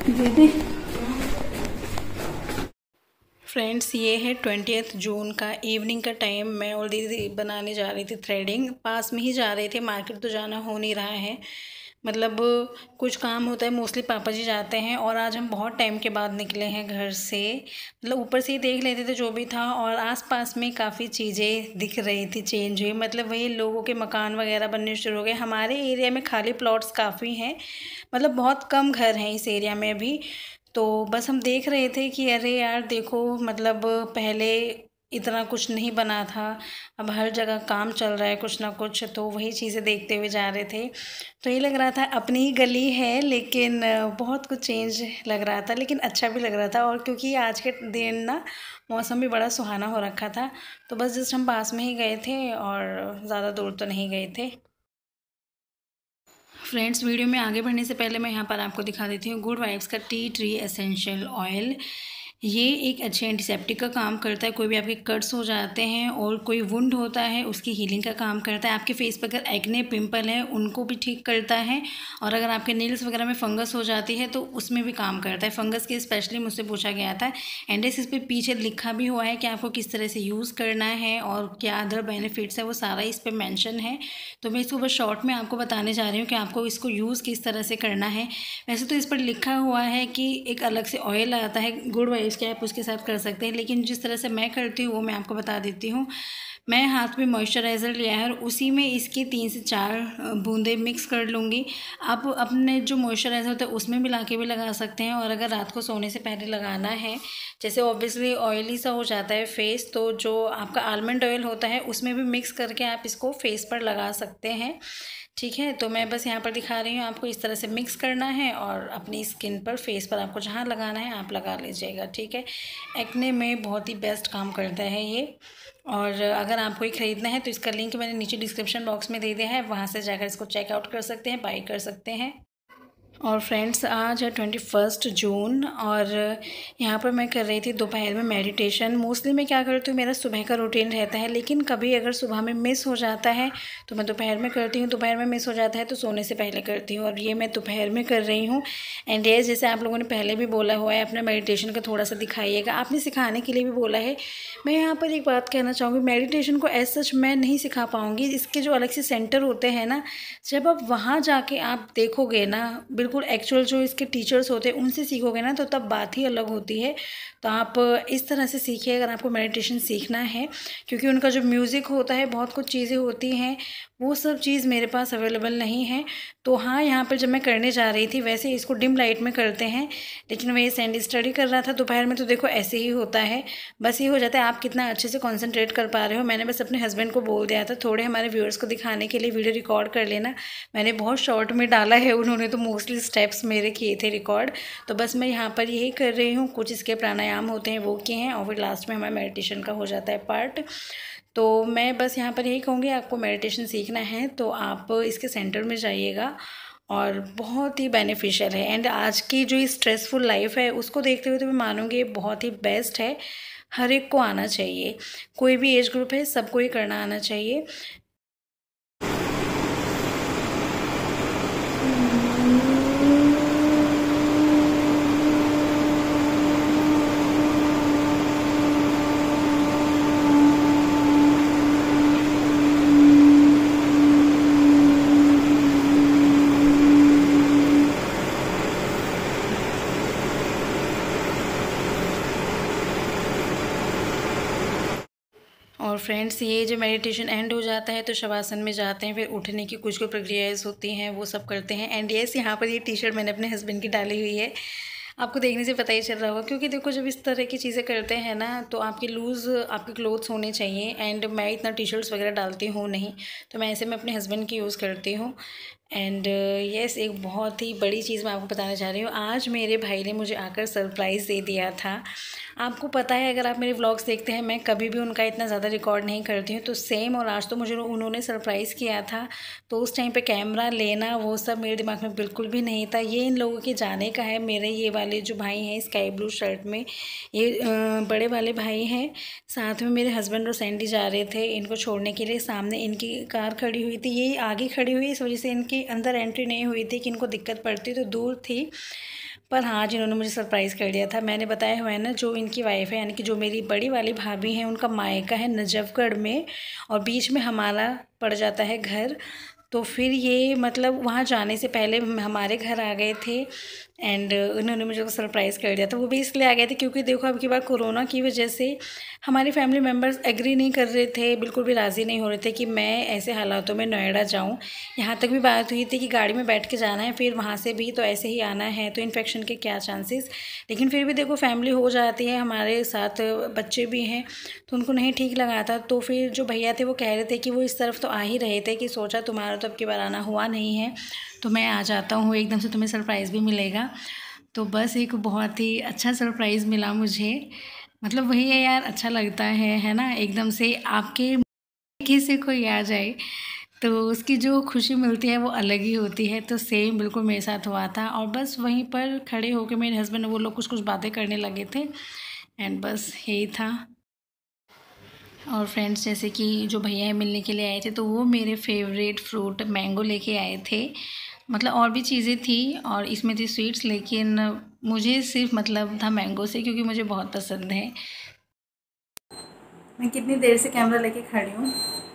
दीदी फ्रेंड्स, ये है 20 जून का इवनिंग का टाइम। मैं और दीदी बनाने जा रही थी थ्रेडिंग। पास में ही जा रहे थे, मार्केट तो जाना हो नहीं रहा है। मतलब कुछ काम होता है, मोस्टली पापा जी जाते हैं। और आज हम बहुत टाइम के बाद निकले हैं घर से। मतलब ऊपर से ही देख लेते थे जो भी था, और आसपास में काफ़ी चीज़ें दिख रही थी चेंज हुई। मतलब वही लोगों के मकान वगैरह बनने शुरू हो गए। हमारे एरिया में खाली प्लॉट्स काफ़ी हैं, मतलब बहुत कम घर हैं इस एरिया में अभी। तो बस हम देख रहे थे कि अरे यार देखो, मतलब पहले इतना कुछ नहीं बना था, अब हर जगह काम चल रहा है कुछ ना कुछ। तो वही चीज़ें देखते हुए जा रहे थे। तो ये लग रहा था अपनी ही गली है, लेकिन बहुत कुछ चेंज लग रहा था, लेकिन अच्छा भी लग रहा था। और क्योंकि आज के दिन ना मौसम भी बड़ा सुहाना हो रखा था, तो बस जस्ट हम पास में ही गए थे और ज़्यादा दूर तो नहीं गए थे। फ्रेंड्स, वीडियो में आगे बढ़ने से पहले मैं यहाँ पर आपको दिखा देती हूँ गुड वाइब्स का टी ट्री एसेंशियल ऑयल। ये एक अच्छे एंटीसेप्टिक का काम करता है। कोई भी आपके कट्स हो जाते हैं और कोई वुंड होता है, उसकी हीलिंग का काम करता है। आपके फेस पर अगर एक्ने पिंपल है उनको भी ठीक करता है। और अगर आपके नेल्स वगैरह में फंगस हो जाती है तो उसमें भी काम करता है। फंगस के स्पेशली मुझसे पूछा गया था, एंड इस पे पीछे लिखा भी हुआ है कि आपको किस तरह से यूज़ करना है और क्या अदर बेनिफिट्स है, वो सारा इस पर मैंशन है। तो मैं इसको बस शॉर्ट में आपको बताने जा रही हूँ कि आपको इसको यूज़ किस तरह से करना है। वैसे तो इस पर लिखा हुआ है कि एक अलग से ऑयल आता है गुड वाइब्स के, आप उसके साथ कर सकते हैं, लेकिन जिस तरह से मैं करती हूँ वो मैं आपको बता देती हूँ। मैं हाथ में मॉइस्चराइज़र लिया है और उसी में इसकी 3 से 4 बूंदें मिक्स कर लूँगी। आप अपने जो मॉइस्चराइज़र होता है उसमें मिला के भी लगा सकते हैं, और अगर रात को सोने से पहले लगाना है, जैसे ऑब्वियसली ऑयली सा हो जाता है फेस, तो जो आपका आलमंड ऑयल होता है उसमें भी मिक्स करके आप इसको फेस पर लगा सकते हैं। ठीक है, तो मैं बस यहाँ पर दिखा रही हूँ आपको। इस तरह से मिक्स करना है और अपनी स्किन पर, फेस पर आपको जहाँ लगाना है आप लगा लीजिएगा। ठीक है, एक्ने में बहुत ही बेस्ट काम करता है ये। और अगर आपको ये ख़रीदना है तो इसका लिंक मैंने नीचे डिस्क्रिप्शन बॉक्स में दे दिया है, वहाँ से जाकर इसको चेकआउट कर सकते हैं, बाई कर सकते हैं। और फ्रेंड्स, आज है 21 जून और यहाँ पर मैं कर रही थी दोपहर में मेडिटेशन। मोस्टली मैं क्या करती हूँ, मेरा सुबह का रूटीन रहता है, लेकिन कभी अगर सुबह में मिस हो जाता है तो मैं दोपहर में करती हूँ। दोपहर में मिस हो जाता है तो सोने से पहले करती हूँ, और ये मैं दोपहर में कर रही हूँ। एंड ये जैसे आप लोगों ने पहले भी बोला हुआ है, अपना मेडिटेशन का थोड़ा सा दिखाइएगा, आपने सिखाने के लिए भी बोला है। मैं यहाँ पर एक बात कहना चाहूँगी, मेडिटेशन को एज सच मैं नहीं सिखा पाऊँगी। इसके जो अलग से सेंटर होते हैं ना, जब आप वहाँ जाके आप देखोगे ना, बिल्कुल एक्चुअल जो इसके टीचर्स होते हैं उनसे सीखोगे ना, तो तब बात ही अलग होती है। तो आप इस तरह से सीखिए अगर आपको मेडिटेशन सीखना है, क्योंकि उनका जो म्यूज़िक होता है, बहुत कुछ चीज़ें होती हैं, वो सब चीज़ मेरे पास अवेलेबल नहीं है। तो हाँ, यहाँ पर जब मैं करने जा रही थी, वैसे इसको डिम लाइट में करते हैं, लेकिन मैं ये सैंड स्टडी कर रहा था दोपहर में, तो देखो ऐसे ही होता है। बस ये हो जाता है आप कितना अच्छे से कॉन्सेंट्रेट कर पा रहे हो। मैंने बस अपने हस्बैंड को बोल दिया था थोड़े हमारे व्यूअर्स को दिखाने के लिए वीडियो रिकॉर्ड कर लेना। मैंने बहुत शॉर्ट में डाला है, उन्होंने तो मोस्टली स्टेप्स मेरे किए थे रिकॉर्ड। तो बस मैं यहाँ पर यही कर रही हूँ, कुछ इसके प्राणायाम होते हैं वो किए हैं, और फिर लास्ट में हमारा मेडिटेशन का हो जाता है पार्ट। तो मैं बस यहाँ पर यही कहूँगी, आपको मेडिटेशन सीखना है तो आप इसके सेंटर में जाइएगा, और बहुत ही बेनिफिशियल है। एंड आज की जो स्ट्रेसफुल लाइफ है उसको देखते हुए तो मैं मानूँगी ये बहुत ही बेस्ट है। हर एक को आना चाहिए, कोई भी एज ग्रुप है, सबको ये करना आना चाहिए। और फ्रेंड्स, ये जो मेडिटेशन एंड हो जाता है तो शवासन में जाते हैं, फिर उठने की कुछ कुछ प्रक्रियाएँ होती हैं, वो सब करते हैं। एंड यस, यहाँ पर ये टी शर्ट मैंने अपने हस्बैंड की डाली हुई है, आपको देखने से पता ही चल रहा होगा, क्योंकि देखो जब इस तरह की चीज़ें करते हैं ना, तो आपके लूज़ आपके क्लोथ्स होने चाहिए। एंड मैं इतना टी शर्ट्स वगैरह डालती हूँ नहीं, तो मैं ऐसे में अपने हस्बैंड की यूज़ करती हूँ। एंड यस, एक बहुत ही बड़ी चीज़ मैं आपको बताना चाह रही हूँ। आज मेरे भाई ने मुझे आकर सरप्राइज़ दे दिया था। आपको पता है, अगर आप मेरे व्लॉग्स देखते हैं, मैं कभी भी उनका इतना ज़्यादा रिकॉर्ड नहीं करती हूँ, तो सेम और आज तो मुझे उन्होंने सरप्राइज़ किया था। तो उस टाइम पे कैमरा लेना वो सब मेरे दिमाग में बिल्कुल भी नहीं था। ये इन लोगों के जाने का है। मेरे ये वाले जो भाई हैं स्काई ब्लू शर्ट में, ये बड़े वाले भाई हैं। साथ में मेरे हस्बैंड और सैंडी जा रहे थे इनको छोड़ने के लिए। सामने इनकी कार खड़ी हुई थी, ये आगे खड़ी हुई, इस वजह से इनकी अंदर एंट्री नहीं हुई थी कि इनको दिक्कत पड़ती, तो दूर थी। पर हाँ, जिन्होंने मुझे सरप्राइज़ कर दिया था, मैंने बताया हुआ है ना, जो इनकी वाइफ़ है यानी कि जो मेरी बड़ी वाली भाभी हैं, उनका मायका है नजफगढ़ में और बीच में हमारा पड़ जाता है घर। तो फिर ये मतलब वहाँ जाने से पहले हमारे घर आ गए थे एंड उन्होंने मुझे सरप्राइज़ कर दिया था। वो भी इसलिए आ गए थे क्योंकि देखो अब की बार कोरोना की वजह से हमारे फैमिली मेम्बर्स एग्री नहीं कर रहे थे, बिल्कुल भी राज़ी नहीं हो रहे थे कि मैं ऐसे हालातों में नोएडा जाऊं। यहाँ तक भी बात हुई थी कि गाड़ी में बैठ के जाना है, फिर वहाँ से भी तो ऐसे ही आना है, तो इन्फेक्शन के क्या चांसेस। लेकिन फिर भी देखो फैमिली हो जाती है, हमारे साथ बच्चे भी हैं, तो उनको नहीं ठीक लगा था। तो फिर जो भैया थे वो कह रहे थे कि वो इस तरफ तो आ ही रहे थे कि सोचा तुम्हारा तो अब की बार आना हुआ नहीं है तो मैं आ जाता हूँ, एकदम से तुम्हें सरप्राइज़ भी मिलेगा। तो बस एक बहुत ही अच्छा सरप्राइज़ मिला मुझे। मतलब वही है यार, अच्छा लगता है ना, एकदम से आपके किसी कोई आ जाए तो उसकी जो खुशी मिलती है वो अलग ही होती है। तो सेम बिल्कुल मेरे साथ हुआ था और बस वहीं पर खड़े होकर मेरे हस्बैंड वो लोग कुछ कुछ बातें करने लगे थे एंड बस यही था। और फ्रेंड्स जैसे कि जो भैया मिलने के लिए आए थे तो वो मेरे फेवरेट फ्रूट मैंगो लेके आए थे। मतलब और भी चीज़ें थी और इसमें थी स्वीट्स, लेकिन मुझे सिर्फ मतलब था मैंगो से क्योंकि मुझे बहुत पसंद है। मैं कितनी देर से कैमरा लेके खड़ी हूँ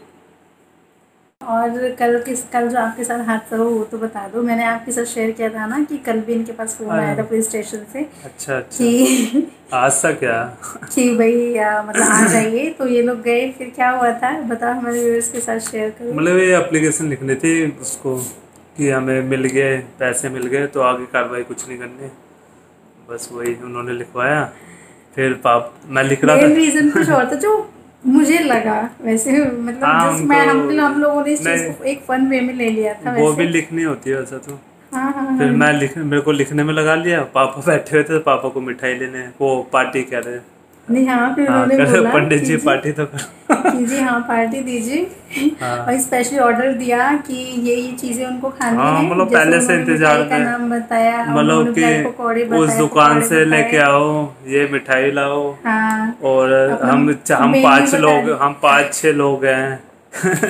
और कल जो आपके साथ हादसा हो वो तो बता दो। मैंने आपके साथ शेयर किया था ना कि कल भी इनके पास फ़ोन आया था पुलिस स्टेशन से। अच्छा कि हादसा क्या? कि भाई मतलब आ जाइए, तो ये लोग गए, फिर क्या हुआ था बताओ, हमारे व्यूअर्स के साथ शेयर करो। मतलब ये एप्लीकेशन लिखनी थी उसको कि हमें मिल गए, पैसे मिल गए तो आगे कार्रवाई कुछ नहीं करनी, बस वही उन्होंने लिखवाया। फिर मैं लिख रहा था। मेन रीज़न कुछ और था जो मुझे लगा वैसे, मतलब हाँ जस्ट मैं हम लोगों ने इस चीज़ नहीं, को एक फन वे में ले लिया था वो वैसे। भी लिखनी होती है वैसा तो। हाँ हाँ फिर हाँ। मेरे को लिखने में लगा लिया। पापा बैठे हुए थे, पापा को मिठाई लेने, वो पार्टी कह रहे। नहीं हाँ, फिर हाँ उन्होंने कर बोला पंडित जी कीजिए पार्टी तो कर। कीजिए, हाँ पार्टी दीजिए। हाँ और स्पेशली ऑर्डर दिया कि ये चीज़ें उनको खानी हाँ, है, मतलब जैसे पहले से उन्होंने इंतजार मिठाई का में, नाम बताया, मतलब उन्होंने बताया पकौड़े कि उस बताए, दुकान पकौड़े से लेके बताए। आओ, ये मिठाई लाओ। हाँ और अपना हम मेन्यू बता हम पाँच छः लोग हैं।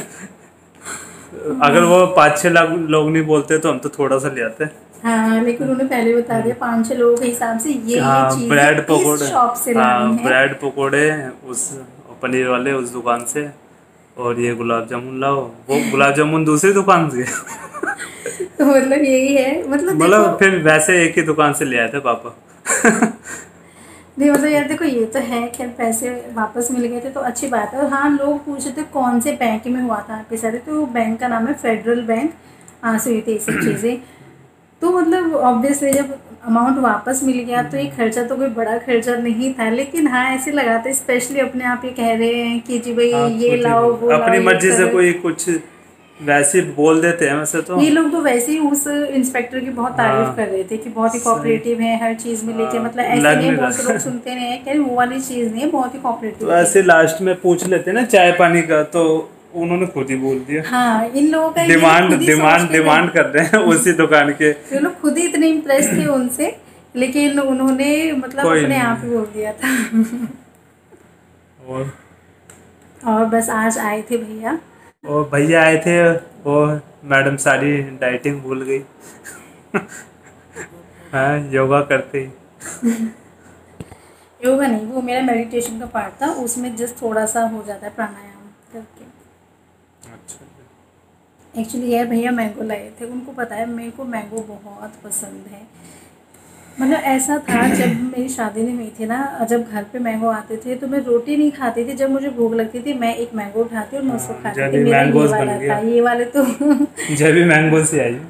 अगर वो पाँच छः लोग नहीं बोलते तो हम तो थोड़ा सा ले आते। हाँ, लेकिन उन्होंने पहले बता दिया 5-6 लोगों के हिसाब से ये हाँ ब्रेड चीज़ें इस पकोड़े, शॉप से लानी हाँ है। ब्रेड पकोड़े उस पनीर वाले उस दुकान से, और ये गुलाब जामुन लाओ। वो गुलाब जामुन दूसरी दुकान से। तो मतलब यही है, मतलब देखो, मतलब फिर वैसे एक ही दुकान से ले आए थे पापा। नहीं मतलब यार देखो, ये तो है खैर पैसे वापस मिल गए थे तो अच्छी बात है। और हाँ, लोग पूछ रहे थे कौन से बैंक में हुआ था आपके साथ, तो बैंक का नाम है फेडरल बैंक, यहाँ से हुई थी ये सब चीज़ें। तो मतलब ऑब्वियसली जब अमाउंट वापस मिल गया तो ये खर्चा तो कोई बड़ा खर्चा नहीं था, लेकिन हाँ ऐसे लगा था, स्पेशली अपने आप ये कह रहे हैं कि जी भाई हाँ ये कुछ लाओ वो लाओ अपनी ये मर्जी से करो। कोई कुछ वैसे ही बोल देते हैं वैसे तो। ये लोग तो वैसे ही उस इंस्पेक्टर की बहुत तारीफ हाँ कर रहे थे कि बहुत ही सही। कोऑपरेटिव है हर चीज़ में लेके, हाँ मतलब ऐसे लग नहीं है, नहीं बहुत से लोग रहा। सुनते रहे हैं, कह रहे वो वाली चीज़ नहीं है, बहुत ही तो कोऑपरेटिव थे। ऐसे लास्ट में पूछ लेते ना चाय पानी का, तो उन्होंने खुद ही बोल दिया। हाँ, इन लोगों का ये लोग डिमांड खुद ही सोच डिमांड के डिमांड कर रहे हैं उसी दुकान के। ये लोग खुद ही इतने इम्प्रेस थे उनसे, लेकिन उन्होंने मतलब कोई अपने आप नहीं। ही बोल दिया था। और और बस आज आए थे भैया। भैया आए थे, और मैडम सारी डाइटिंग भूल गई। हाँ योगा करते ही। योगा नहीं, वो मेरा मेडिटेशन का पार्ट था, उसमें जस्ट थोड़ा सा हो जाता है प्राणायाम करके। अच्छा एक्चुअली यार भैया मैंगो लाए थे, उनको पता है मेरे को मैंगो बहुत पसंद है। मतलब ऐसा था जब मेरी शादी नहीं हुई थी ना, जब घर पे मैंगो आते थे तो मैं रोटी नहीं खाती थी, जब मुझे भूख लगती थी मैं एक मैंगो उठाती और मैं उसको खाती जब थी। भी मेरा ये मैंगोज बन वाला था, गया, ये वाले तो जब भी मैंगो से आई।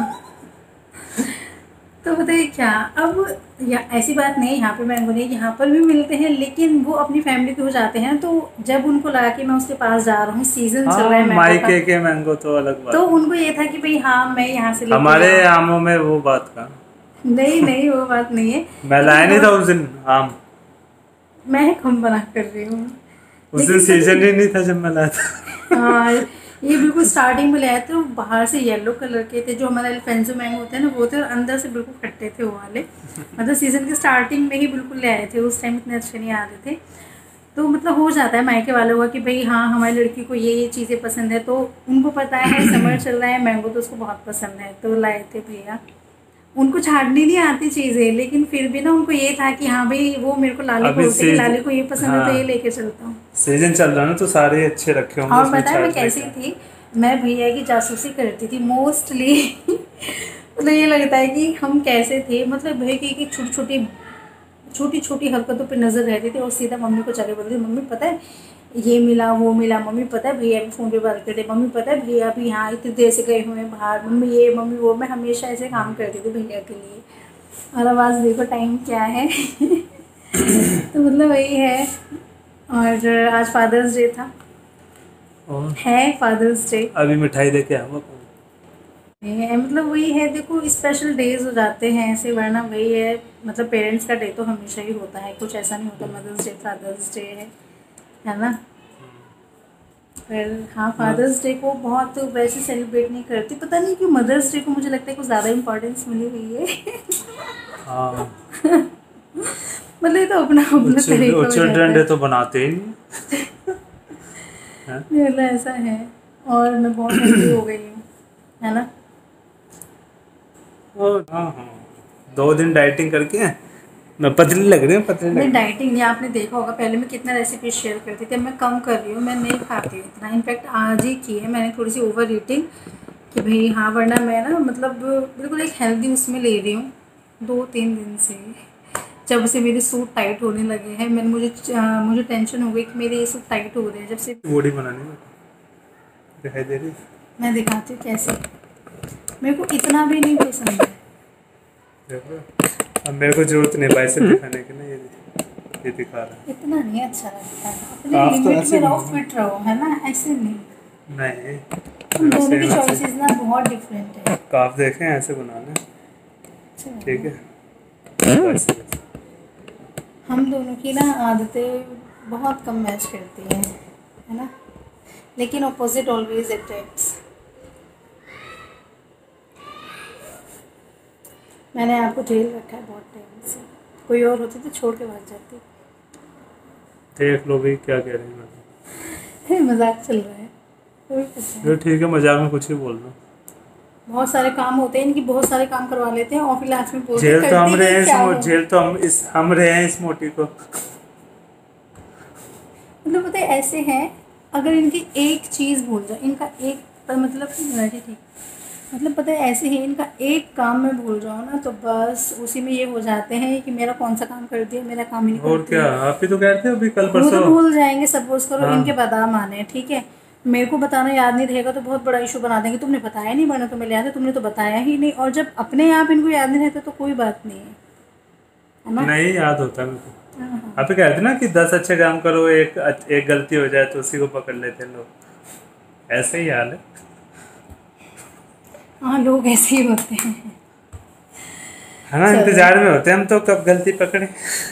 तो बताइए क्या, अब या ऐसी बात नहीं है यहाँ पे मैंगो नहीं, यहाँ पर भी मिलते हैं, लेकिन वो अपनी फैमिली के हो जाते हैं। तो जब उनको लगा कि मैं उसके पास जा रहा हूँ, सीजन चल रहा है मैंगो मायके का, के मैंगो तो अलग बात तो है। उनको ये था कि भाई हाँ मैं यहाँ से लेके हमारे जाऊँ। आमों में वो बात का, नहीं नहीं, वो बात नहीं है, मैं लाया लेकिन नहीं था बहुत उस दिन आम। मैं कम बना कर रही हूँ। उस दिन लेकिन सीजन पता ही नहीं था जब मैं लाया था। हाँ, ये बिल्कुल स्टार्टिंग में लाए थे, वो बाहर से येलो कलर के थे, जो हमारे अल्फेंसो मैंगो होते हैं ना वो थे, और अंदर से बिल्कुल खट्टे थे वो वाले। मतलब सीजन के स्टार्टिंग में ही बिल्कुल ले आए थे, उस टाइम इतने अच्छे नहीं आ रहे थे। तो मतलब हो जाता है मायके वालों का कि भाई हाँ हमारी लड़की को ये चीज़ें पसंद है, तो उनको पता है समर चल रहा है, मैंगो तो उसको बहुत पसंद है, तो लाए थे भैया। उनको छाटनी नहीं आती चीज़ें, लेकिन फिर भी ना उनको ये था कि हाँ भाई वो मेरे को लाली बोलते हैं, लाली को ये पसंद है तो ये लेके चलता हूँ। सीजन चल रहा है ना तो सारे अच्छे रखे होंगे। और पता है मैं कैसी थी, मैं भैया की जासूसी करती थी मोस्टली। मतलब ये लगता है कि हम कैसे थे, मतलब भैया की छोटी छोटी हरकतों पे नज़र रहती थी और सीधा मम्मी को जाके बोलती थी, मम्मी पता है ये मिला वो मिला, मम्मी पता है भैया भी फ़ोन पे बात करते, मम्मी पता है भैया भी यहाँ इतनी देर से गए हुए हैं बाहर, मम्मी ये मम्मी वो। मैं हमेशा ऐसे काम करती थी भैया के लिए। और अब आज देखो टाइम क्या है। तो मतलब वही है। और आज फादर्स डे था, है फादर्स डे। अभी मिठाई दे के आऊँगा। मतलब वही है, देखो स्पेशल डेज हो जाते हैं ऐसे, वरना वही है मतलब पेरेंट्स का डे तो हमेशा ही होता है, कुछ ऐसा नहीं होता मदर्स डे फादर्स डे है ना। फिर हाँ फादर्स डे को बहुत वैसे सेलिब्रेट नहीं करती, पता नहीं क्यों मदर्स डे को मुझे लगता है कुछ ज़्यादा इम्पोर्टेंस मिली हुई है। हाँ मतलब ये तो अपना तरीका हो चिल्ड्रन डे तो बनाते ही नहीं। मतलब ऐसा है। और मैं बहुत हेल्दी हो गई हूँ, है ना। हाँ 2 दिन डाइटिंग करके मैं पतली लग रही हूँ, पतली लग रही हूँ। डाइटिंग नहीं, आपने देखा होगा पहले मैं कितना रेसिपी शेयर करती थी, मैं कम कर रही हूँ, मैं नहीं खाती हूँ इतना। इनफैक्ट आज ही की है मैंने थोड़ी सी ओवर ईटिंग कि भाई हाँ, वरना मैं ना मतलब बिल्कुल एक हेल्दी उसमें ले रही हूँ 2-3 दिन से। जब से मेरे सूट टाइट होने लगे हैं, मुझे टेंशन हो गई कि मेरे ये सूट टाइट हो रहे हैं जब से। बॉडी बनानी दिखाई दे रही, मैं दिखाती हूँ कैसे, मेरे को इतना भी नहीं पसंद है। देखो अब मेरे को जरूरत नहीं बाइसेप दिखाने की ना, ये दिखा रहा है। इतना नहीं अच्छा लगता है, अपने लिमिट में रहो, फिट रहो, है ना, ऐसे नहीं। दोनों की चॉइसेस ना बहुत डिफरेंट है। काफ देखें ऐसे बनाना, ठीक है। हम दोनों की ना आदतें बहुत कम मैच करती हैं, है ना, लेकिन ऑपोजिट ऑलवेज अट्रैक्ट्स। मैंने आपको झेल रखा है बहुत टाइम से, कोई और होती तो छोड़ के भाग जाती। देख लो भाई क्या कह रही है, मजाक चल रहा है, कोई पता है। ठीक है, मजाक में कुछ भी बोल दो। बहुत सारे काम होते हैं इनकी, बहुत सारे काम करवा लेते हैं और फिर लास्ट में बोलते हैं जेल तो हम रहे हैं, हम रहे हैं इस मोटी को। मतलब पता है ऐसे हैं, अगर इनकी एक चीज़ भूल जाए, इनका एक मतलब ठीक, मतलब पता है ऐसे ही इनका एक काम में भूल जाओ ना तो बस उसी में ये हो जाते हैं कि मेरा कौन सा काम कर दिया, मेरा काम ही नहीं। और क्या, आप ही तो कहते हो अभी कल परसों वो तो भूल जाएंगे, सपोज करो इनके बादाम आने हैं, ठीक है, मेरे को बताना याद नहीं रहेगा तो बहुत बड़ा इशू बना देंगे, तुमने बताया नहीं, वरना तुम्हें याद है, तुमने तो बताया ही नहीं। और जब अपने आप इनको याद नहीं रहता तो कोई बात नहीं है ना, नहीं याद होता मेरे को। आप ही कहते ना कि 10 अच्छे काम करो, एक गलती हो जाए तो उसी को पकड़ लेते हैं लोग, ऐसे ही हाल है। हाँ लोग ऐसे ही होते हैं, है ना, इंतजार में होते हैं हम तो कब गलती पकड़े।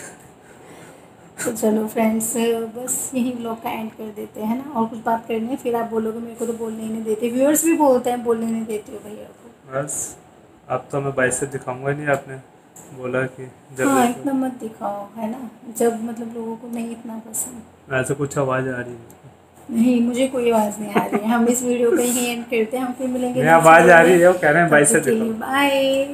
तो चलो फ्रेंड्स, बस यही व्लॉग का एंड कर देते हैं ना, और कुछ बात करनी है फिर आप बोलोगे मेरे को तो बोलने ही नहीं देते, व्यूअर्स भी बोलते हैं बोलने नहीं देते हो भैया को। बस अब तो मैं बाइसेप दिखाऊंगा नहीं, आपने बोला कि जब हाँ इतना मत दिखाओ, है ना, जब मतलब लोगों को नहीं इतना पसंद। ऐसे कुछ आवाज़ आ रही है? नहीं, मुझे कोई आवाज़ नहीं आ रही है। हम इस वीडियो को यहीं एंड करते हैं, हम फिर मिलेंगे। आवाज़ आ रही है, वो कह रहे हैं बाइसेप दिखाओ। बाय।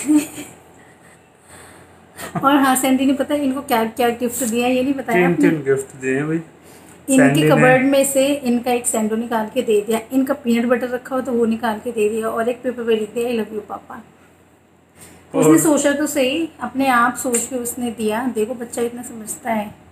और हाँ, सैंडी ने पता है इनको क्या क्या गिफ्ट दिया, ये नहीं बताया। 3 गिफ्ट दिए हैं भाई। इनकी कबर्ड में से इनका एक सैंडो निकाल के दे दिया, इनका पीनट बटर रखा हो तो वो निकाल के दे दिया, और एक पेपर पे लिख दिया आई लव यू पापा। उसने सोचा तो सही, अपने आप सोच के उसने दिया। देखो बच्चा इतना समझता है।